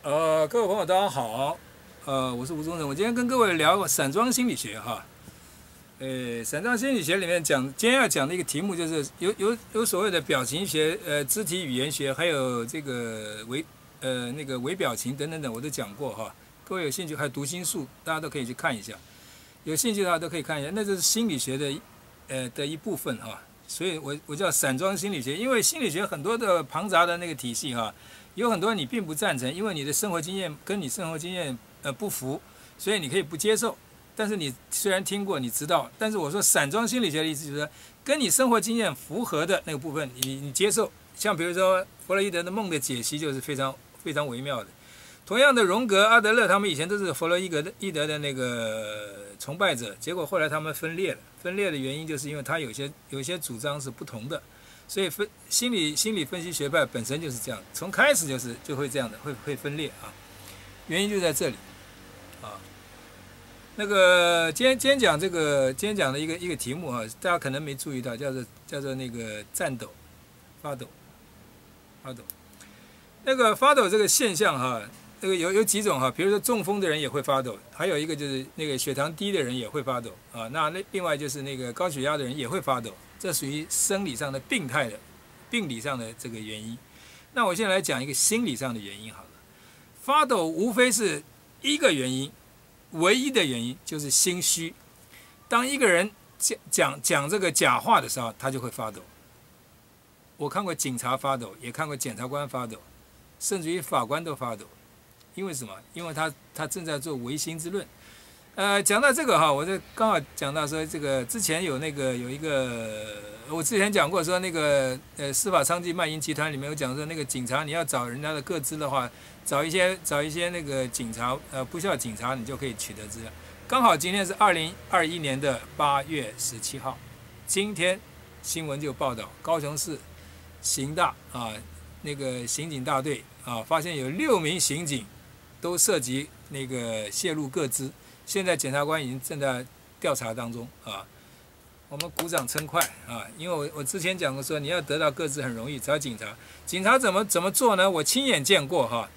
各位朋友，大家好，我是吴宗仁。我今天跟各位聊散装心理学哈。散装心理学里面今天要讲的一个题目就是有所谓的表情学、肢体语言学，还有这个微表情等等等，我都讲过哈。各位有兴趣，还有读心术，大家都可以去看一下。有兴趣的话都可以看一下，那就是心理学的一部分哈。所以我叫散装心理学，因为心理学很多的庞杂的那个体系哈。有很多你并不赞成，因为你的生活经验跟你生活经验不符，所以你可以不接受。但是你虽然听过，你知道，但是我说散装心理学的意思就是说，跟你生活经验符合的那个部分，你接受。像比如说弗洛伊德的梦的解析就是非常非常微妙的。同样的，荣格、阿德勒他们以前都是弗洛伊德的那个崇拜者，结果后来他们分裂了。分裂的原因就是因为他有些主张是不同的。所以心理分析学派本身就是这样，从开始就会这样的，会分裂啊，原因就在这里啊。那个今天讲的一个题目啊，大家可能没注意到，叫做那个颤抖、发抖。那个发抖这个现象哈，那个有几种哈，比如说中风的人也会发抖，还有一个就是那个血糖低的人也会发抖啊。那另外就是那个高血压的人也会发抖。这属于生理上的病理上的这个原因。那我现在来讲一个心理上的原因好了。发抖无非是一个原因，唯一的原因就是心虚。当一个人讲这个假话的时候，他就会发抖。我看过警察发抖，也看过检察官发抖，甚至于法官都发抖。因为什么？因为他正在做唯心之论。讲到这个哈，我就刚好讲到说，这个之前有一个，我之前讲过说那个司法娼妓卖淫集团里面有讲说，那个警察你要找人家的个资的话，找一些那个警察不需要警察你就可以取得资料。刚好今天是2021年的8月17号，今天新闻就报道高雄市刑大那个刑警大队发现有6名刑警都涉及那个泄露个资。现在检察官已经正在调查当中啊，我们鼓掌称快啊！因为我之前讲过说，你要得到个资很容易，找警察。警察怎么做呢？我亲眼见过哈，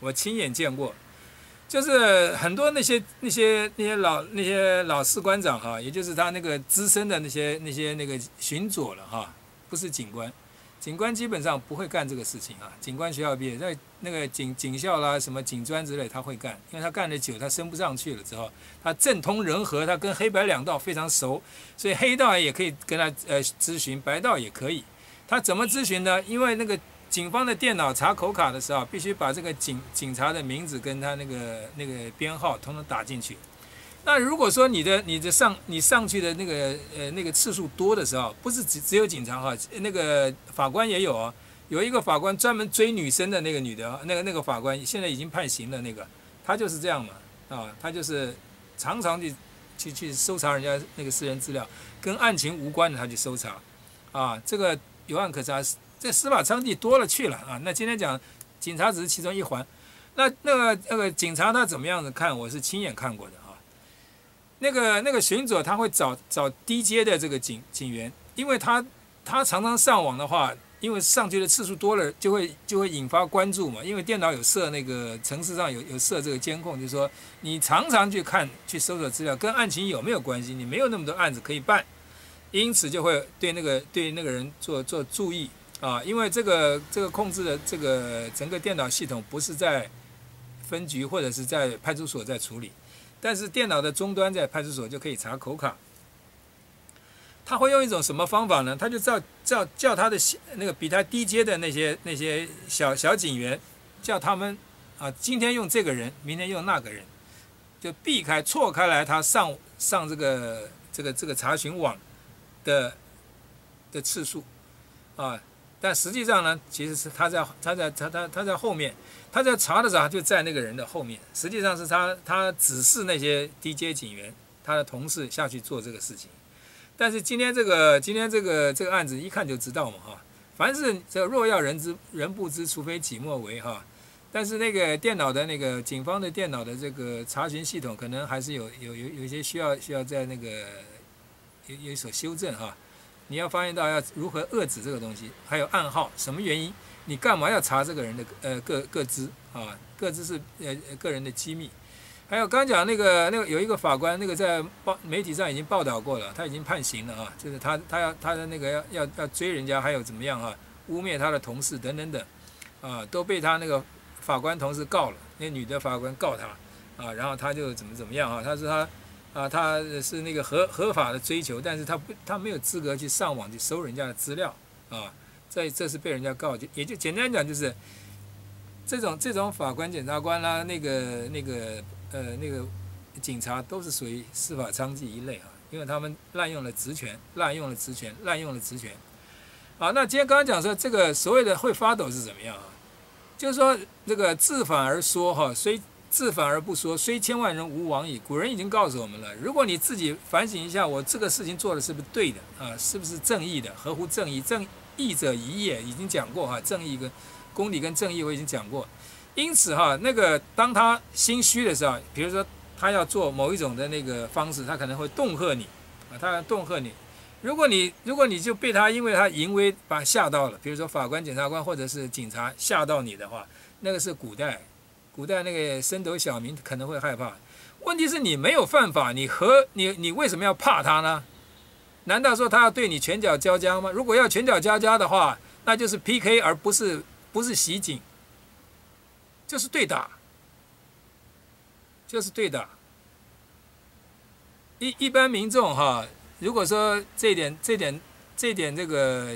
就是很多那些老士官长哈，也就是他那个资深的那些那个巡佐了哈，不是警官。警官基本上不会干这个事情啊。警官学校毕业，在那个警校啦、什么警专之类，他会干，因为他干得久，他升不上去了之后，他政通人和，他跟黑白两道非常熟，所以黑道也可以跟他咨询，白道也可以。他怎么咨询呢？因为那个警方的电脑查口卡的时候，必须把这个警察的名字跟他那个编号统统打进去。那如果说你上去的那个次数多的时候，不是只有警察哈，那个法官也有啊。有一个法官专门追女生的那个女的，那个法官现在已经判刑了，他就是这样嘛他就是常常去搜查人家那个私人资料，跟案情无关的他去搜查这个有案可查，这司法娼妓多了去了啊。那今天讲警察只是其中一环，那个警察他怎么样子看，我是亲眼看过的。那个巡佐他会找低阶的这个警员，因为他常常上网的话，因为上去的次数多了，就会引发关注嘛。因为电脑有设那个程式上有设这个监控，就是说你常常去搜索资料，跟案情有没有关系？你没有那么多案子可以办，因此就会对那个人做注意因为这个控制的这个整个电脑系统不是在分局或者是在派出所在处理。但是电脑的终端在派出所就可以查口卡，他会用一种什么方法呢？他就叫他的那个比他低阶的那些小警员，叫他们今天用这个人，明天用那个人，就错开来他上这个查询网的次数但实际上呢，其实是他在后面。他在查的时候就在那个人的后面，实际上是他指示那些低阶警员，他的同事下去做这个事情。但是今天这个案子一看就知道嘛凡是这若要人不知，除非己莫为但是那个电脑的那个警方的电脑的这个查询系统，可能还是有一些需要在那个有所修正你要发现到要如何遏制这个东西，还有暗号，什么原因？ 你干嘛要查这个人的个资啊？个资是个人的机密。还有刚讲那个有一个法官，那个在媒体上已经报道过了，他已经判刑了啊，就是他的那个要追人家，还有怎么样啊？污蔑他的同事等等等，啊，都被他那个法官同事告了，那女的法官告他啊，然后他就怎么样啊？他说他是那个合法的追求，但是他没有资格去上网去搜人家的资料啊，这是被人家告，也就简单讲就是这种法官、检察官啦，那个警察都是属于司法娼妓一类啊，因为他们滥用了职权。好，那今天刚刚讲说这个所谓的会发抖是怎么样啊？就是说这个自反而说哈，虽自反而不说，虽千万人吾往矣。古人已经告诉我们了，如果你自己反省一下，我这个事情做的是不是对的啊？是不是正义的，合乎正义？正义者宜也，已经讲过哈，正义跟公理跟正义我已经讲过。因此哈，那个当他心虚的时候，比如说他要做某一种的那个方式，他可能会恫吓你啊，他要恫吓你。如果你就被他因为他淫威把他吓到了，比如说法官、检察官或者是警察吓到你的话，那个是古代那个升斗小民可能会害怕。问题是你没有犯法，你为什么要怕他呢？难道说他要对你拳脚交加吗？如果要拳脚交加的话，那就是 PK 而不是袭警，就是对打，一般民众哈，如果说这一点这个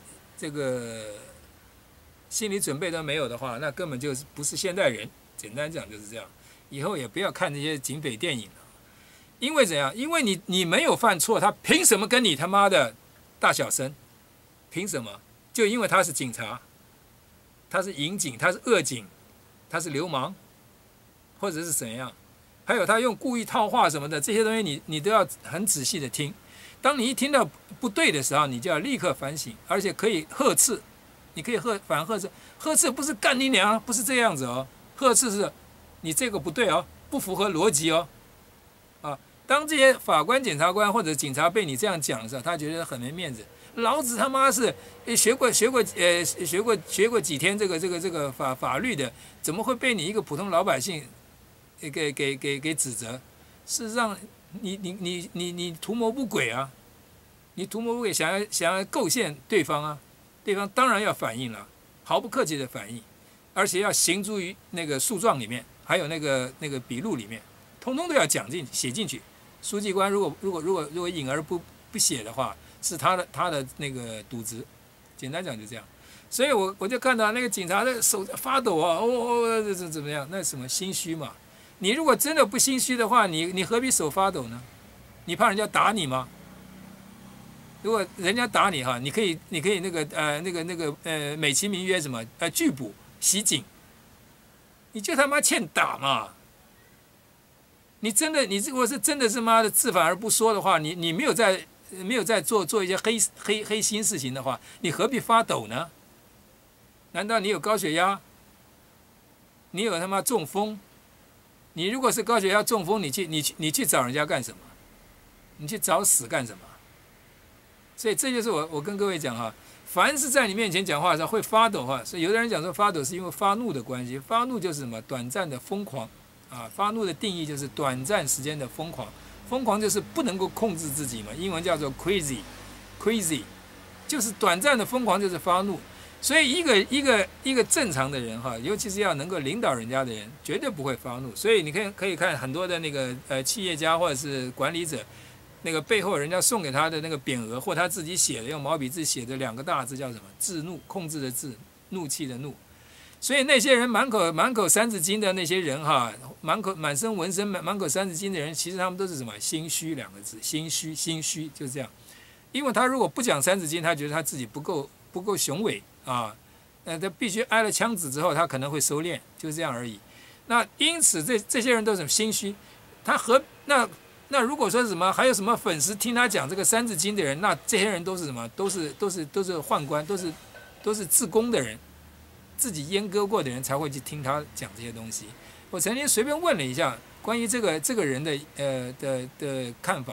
心理准备都没有的话，那根本就是不是现代人。简单讲就是这样。以后也不要看那些警匪电影了，因为怎样？因为你没有犯错，他凭什么跟你他妈的大小声？凭什么？就因为他是警察，他是淫警，他是恶警，他是流氓，或者是怎样？还有他用故意套话什么的，这些东西你都要很仔细的听。当你一听到不对的时候，你就要立刻反省，而且可以呵斥，你可以反呵斥。呵斥不是干你娘，不是这样子哦。呵斥是，你这个不对哦，不符合逻辑哦。啊，当这些法官、检察官或者警察被你这样讲的时候，他觉得很没面子。老子他妈是学过几天这个法律的，怎么会被你一个普通老百姓给指责？事实上，你图谋不轨啊！你图谋不轨，想要构陷对方啊！对方当然要反应了，毫不客气的反应，而且要行诸于那个诉状里面，还有那个笔录里面，通通都要写进去。书记官如果隐而不写的话，是他的那个渎职。简单讲就这样。所以我就看到那个警察的手发抖啊，这怎么样？那什么心虚嘛？你如果真的不心虚的话，你何必手发抖呢？你怕人家打你吗？如果人家打你哈，你可以那个美其名曰什么拒捕袭警，你就他妈欠打嘛！你如果是真的是妈的自反而不说的话，你没有在做一些黑心事情的话，你何必发抖呢？难道你有高血压？你有他妈中风？你如果是高血压中风，你去找人家干什么？你去找死干什么？所以这就是我跟各位讲哈，凡是在你面前讲话的时候会发抖哈，所以有的人讲说发抖是因为发怒的关系，发怒就是什么？短暂的疯狂啊！发怒的定义就是短暂时间的疯狂，疯狂就是不能够控制自己嘛，英文叫做 crazy， 就是短暂的疯狂就是发怒。所以一个正常的人哈，尤其是要能够领导人家的人，绝对不会发怒。所以你可以看很多的那个企业家或者是管理者，那个背后人家送给他的那个匾额，或他自己写的用毛笔字写的两个大字叫什么？制怒，控制的制，怒气的怒。所以那些人满口三字经的那些人哈，满身纹身满口三字经的人，其实他们都是什么？心虚两个字，心虚就是这样。因为他如果不讲三字经，他觉得他自己不够雄伟啊，他必须挨了枪子之后，他可能会收敛，就是这样而已。那因此这些人都是心虚，那如果说什么还有什么粉丝听他讲这个三字经的人，那这些人都是什么？都是宦官，都是自宫的人，自己阉割过的人才会去听他讲这些东西。我曾经随便问了一下关于这个人的看法，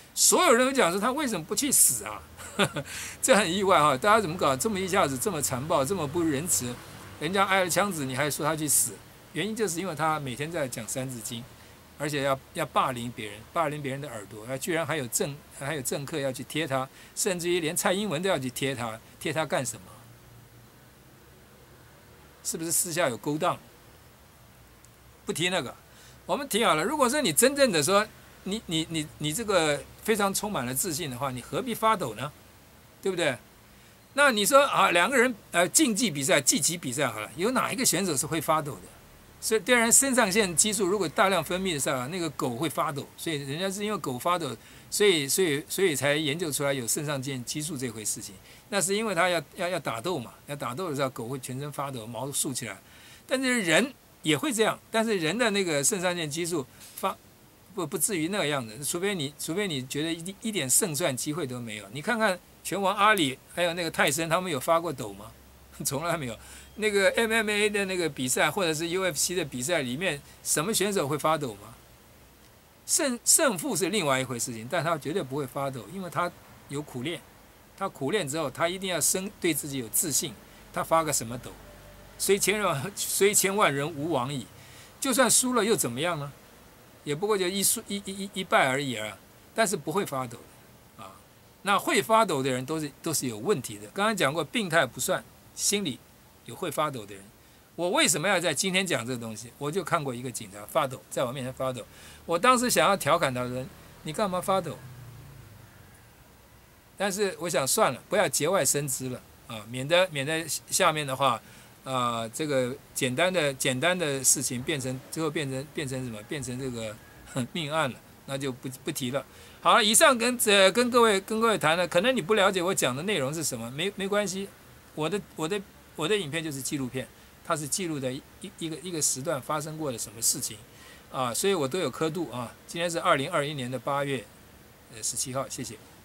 所有人都讲说他为什么不去死啊？这很意外哈，大家怎么搞这么一下子这么残暴，这么不仁慈？人家挨了枪子，你还说他去死？原因就是因为他每天在讲《三字经》，而且要霸凌别人，霸凌别人的耳朵，居然还有政客要去贴他，甚至于连蔡英文都要去贴他，贴他干什么？是不是私下有勾当？不提那个，我们提好了。如果说你真正的说，你这个非常充满了自信的话，你何必发抖呢？对不对？那你说啊，两个人竞技比赛、技击比赛好了，有哪一个选手是会发抖的？所以当然肾上腺激素如果大量分泌的时候，那个狗会发抖，所以人家是因为狗发抖，所以才研究出来有肾上腺激素这回事情。那是因为它要打斗嘛，要打斗的时候狗会全身发抖，毛都竖起来。但是人也会这样，但是人的那个肾上腺激素不至于那个样子，除非你觉得一点胜算机会都没有。你看看拳王阿里还有那个泰森，他们有发过抖吗？从来没有。那个 MMA 的那个比赛，或者是 UFC 的比赛里面，什么选手会发抖吗？胜负是另外一回事情，但他绝对不会发抖，因为他有苦练。他苦练之后，他一定要对自己有自信。他发个什么抖？虽千万人吾往矣。就算输了又怎么样呢？也不过就一败而已啊。但是不会发抖的啊。那会发抖的人都是有问题的。刚刚讲过，病态不算，心里有会发抖的人。我为什么要在今天讲这个东西？我就看过一个警察发抖，在我面前发抖。我当时想要调侃他说：“你干嘛发抖？”但是我想算了，不要节外生枝了啊，免得下面的话这个简单的事情最后变成什么？变成这个命案了，那就不提了。好了，以上跟各位谈了，可能你不了解我讲的内容是什么，没关系。我的影片就是纪录片，它是记录的一个时段发生过的什么事情啊，所以我都有刻度啊。今天是2021年8月17号，谢谢。